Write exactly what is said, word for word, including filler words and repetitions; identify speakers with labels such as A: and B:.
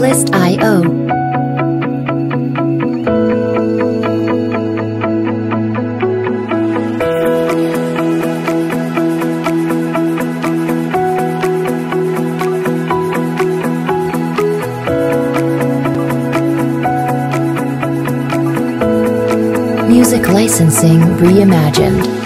A: Playlist ドット アイオーMusic licensing reimagined.